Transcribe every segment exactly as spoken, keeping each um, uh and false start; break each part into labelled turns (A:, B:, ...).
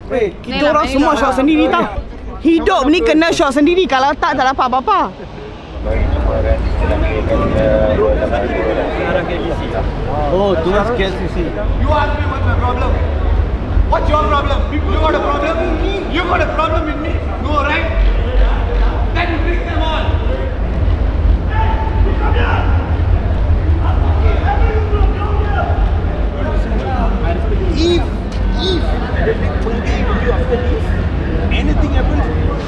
A: Weh, kita orang semua shot sendiri tau. Hidup ni kena shot sendiri, kalau tak tak dapat apa-apa.
B: Oh, towards K L C C.
C: You ask me what's my problem. What's your problem? You got a problem? You got a problem with me? No, right? Then bring them on.
B: If, if, after this, anything happens,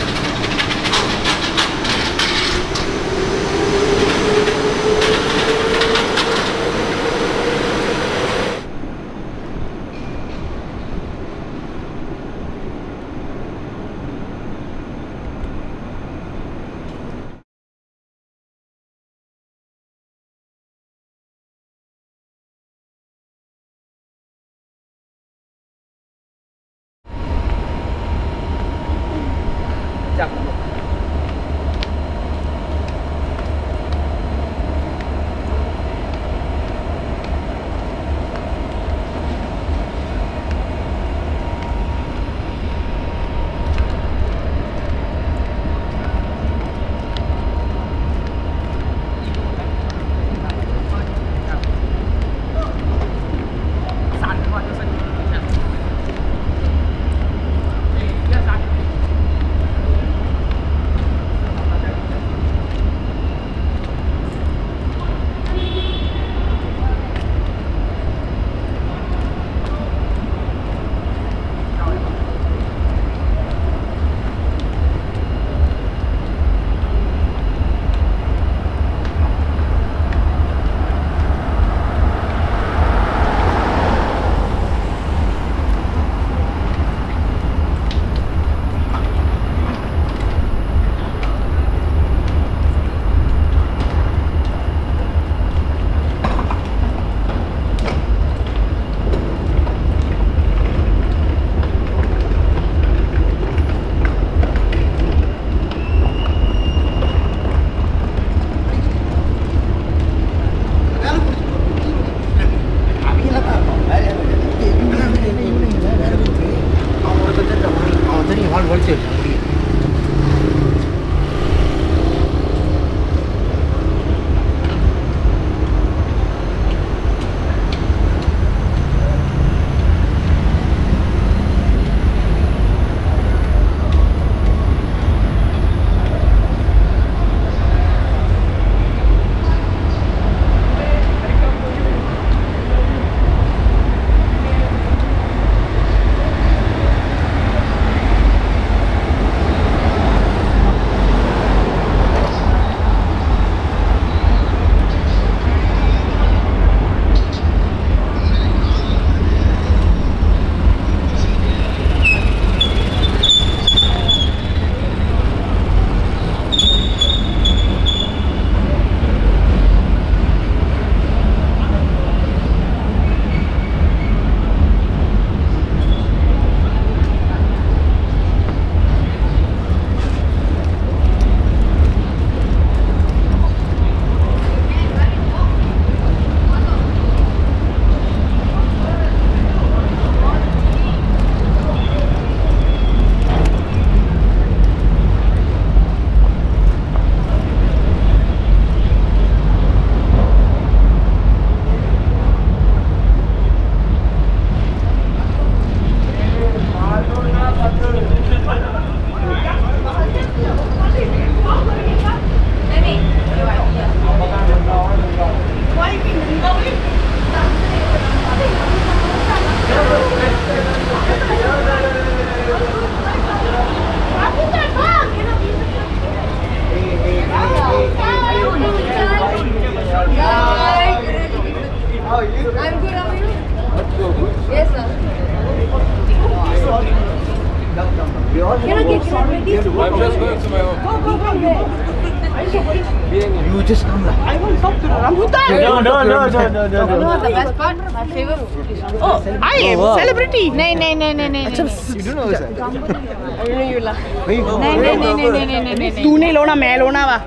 A: You just come lah. I want to talk to the rambutan.
B: No, no, no, no, no, no.
D: You know the best part? My favorite food is
A: Oh, I am
B: wow.
A: celebrity.
D: Nay, nay, nay, nay, nay.
B: You don't know sir.
D: I know you lah.
B: Hey,
D: Nay, nay, nay, nay, nay, nay, nay, nay.
A: तूने लोना मैं लोना वा.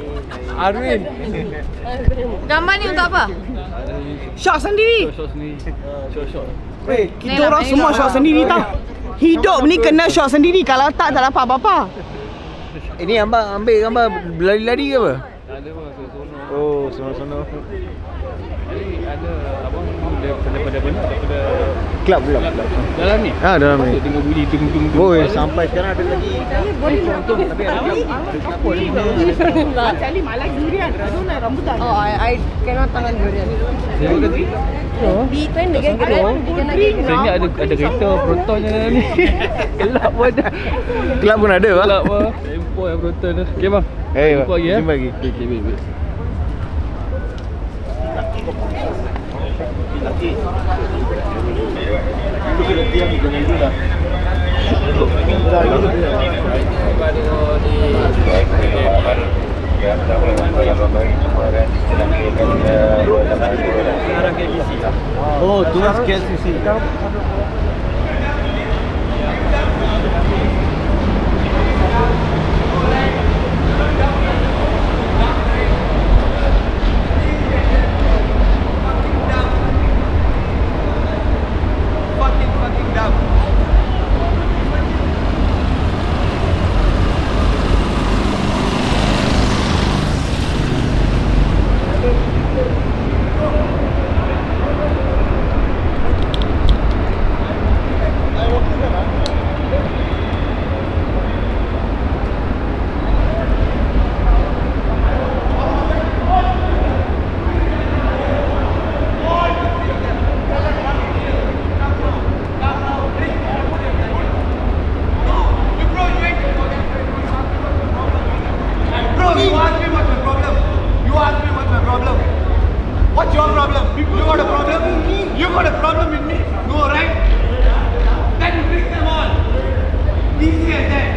B: Arvin.
D: Gambar ni untuk apa?
A: Shot sendiri.
B: Shot ni. Shot shot.
A: Weh, kita orang semua shot sendiri tau. Hidup ni kena shot sendiri. Kalau tak, tak dapat apa-apa.
B: Ini ambil ambil gambar berlari-lari ke apa?
E: Ada bang, sono.
B: Oh, sono-sono.
E: Jadi ada abang dia daripada mana? Daripada
B: Kelab kelab.
E: dalam ni.
B: Ah, dalam ni.
E: Patut dengar bunyi dung dung dung.
B: Oh, sampai sekarang ada lagi. Untung tapi ada lagi. Apa ni?
A: Cali malai durian. Aduh, nak rambutan.
D: Oh, I, I cannot tahan durian.
E: Saya kata
D: Di pen dia kan
E: saya ingat ada ada kereta Protonnya ni. Kelab pun ada.
B: Kelab pun ada bang.
E: Kelab pun. Tempo yang Proton tu. Okey bang.
B: Eh,
E: Jumpa lagi ya.
B: jumpa lagi.
E: Okey, okey, baik baik.
B: Oh, tuas K L C C.
C: Fucking, fucking dumb. Bro, you ask me what's my problem. You ask me what's my problem. What's your problem? You got a problem? You got a problem with me? No, right? Then bring them on. Easy as that.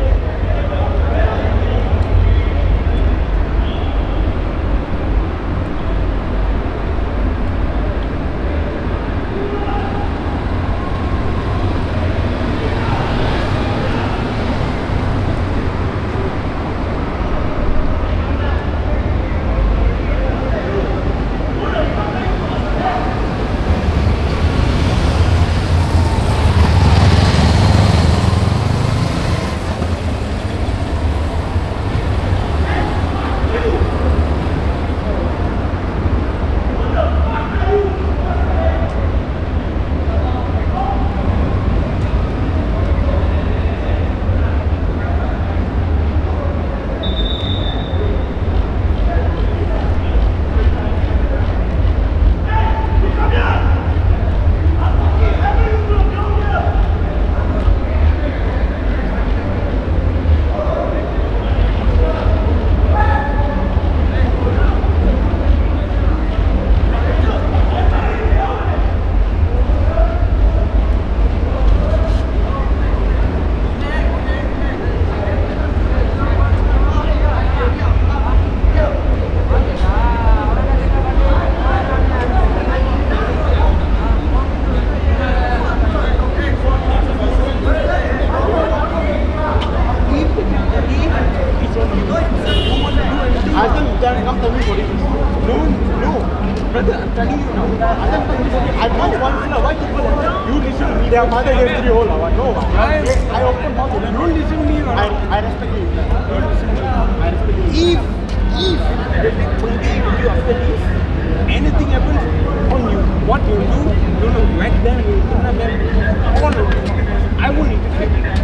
F: Their mother gave three whole hour. No, I, I open mouth. You don't listen to me. I, I respect you. Don't listen to me. I respect you.
B: If if one day you after this, anything happens on you, what you do, you know, whack them, you kidnap them, all of it. I won't interfere.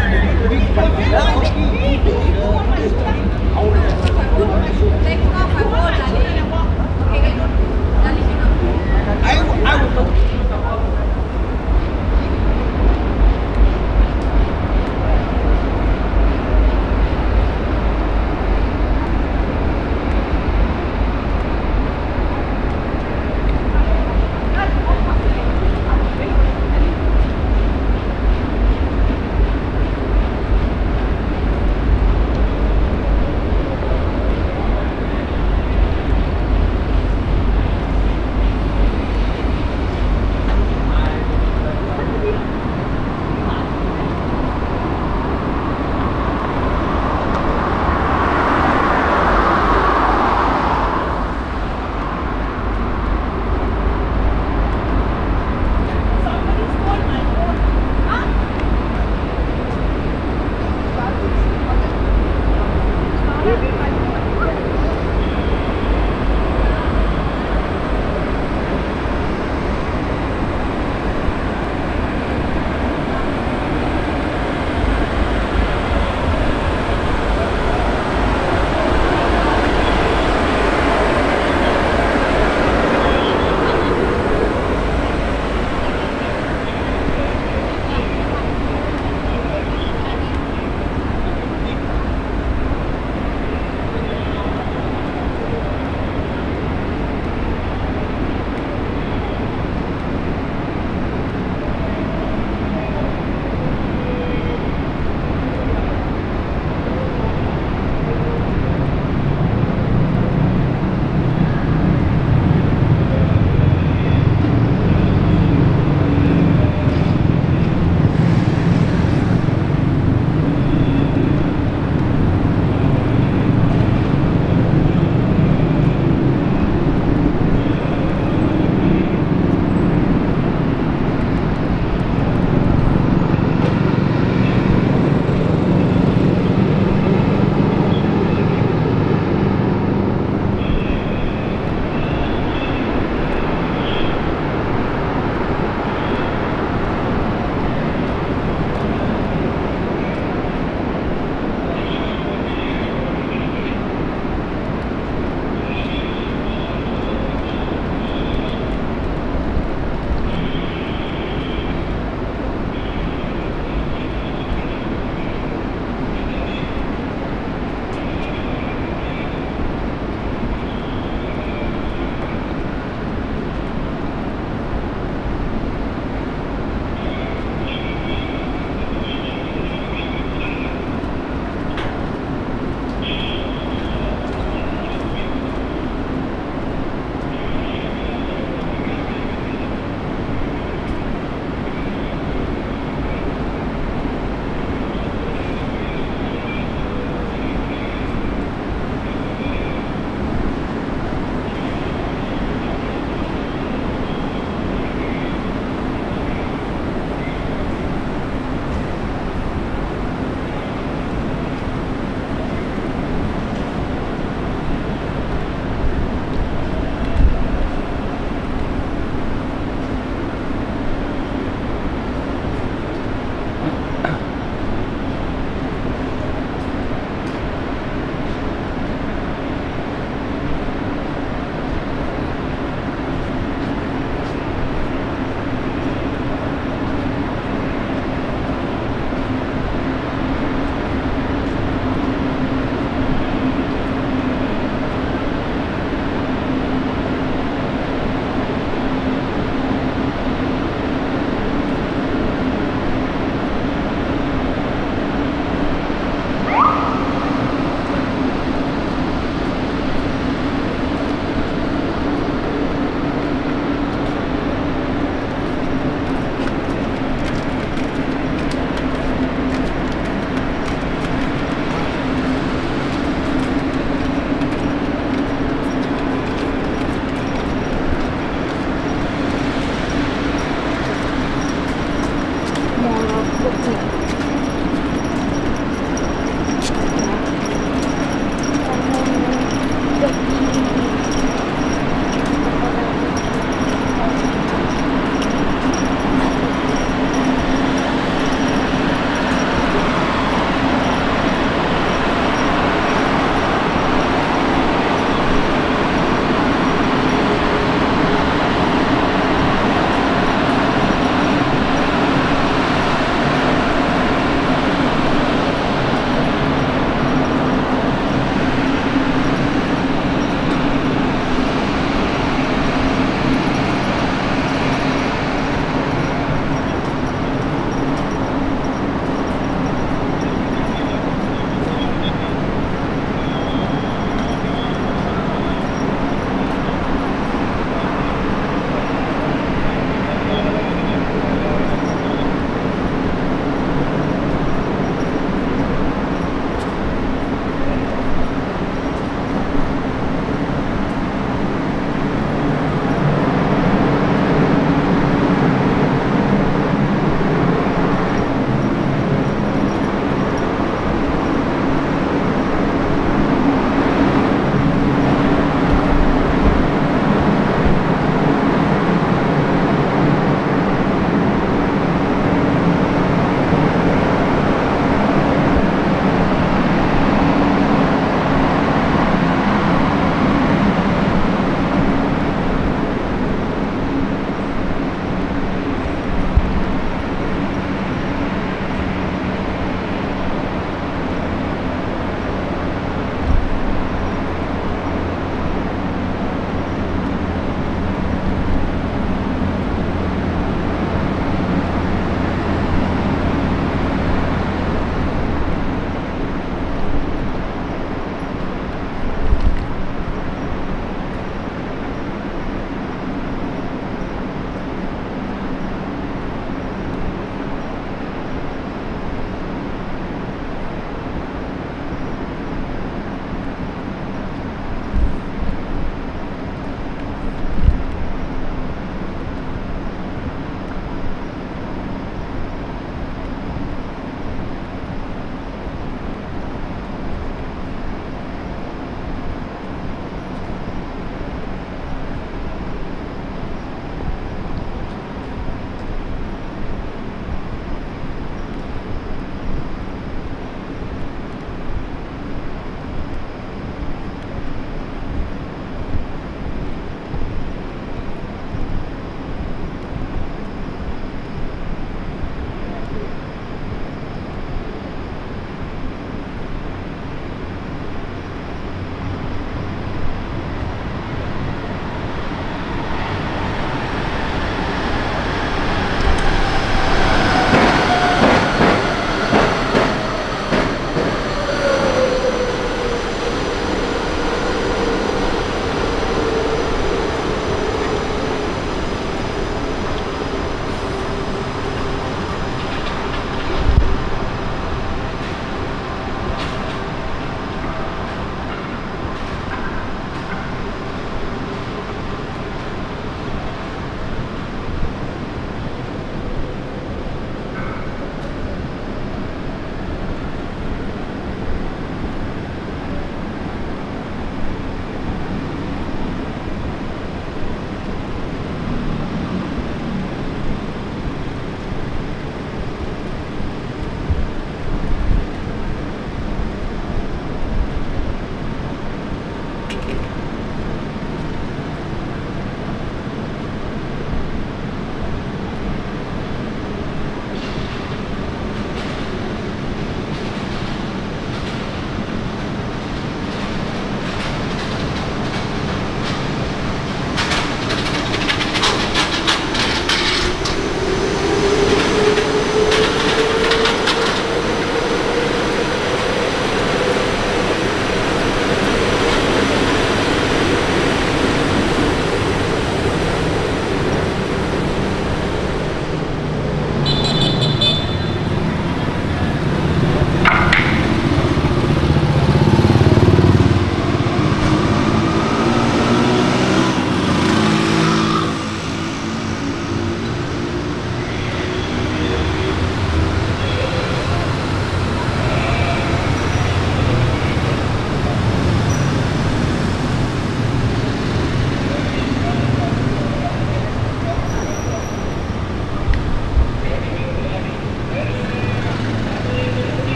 B: I, I will talk.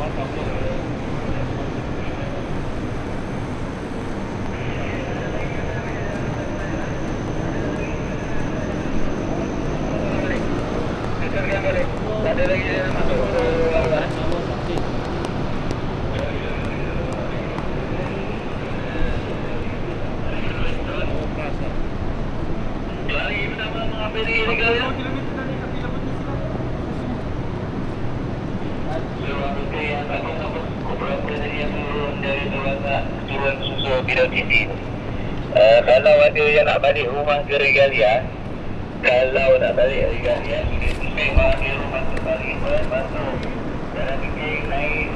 G: Uh, kalau ada yang nak balik rumah ke Regalia, kalau nak balik Regalia, memang di rumah tu balik masuk dalam bikin naik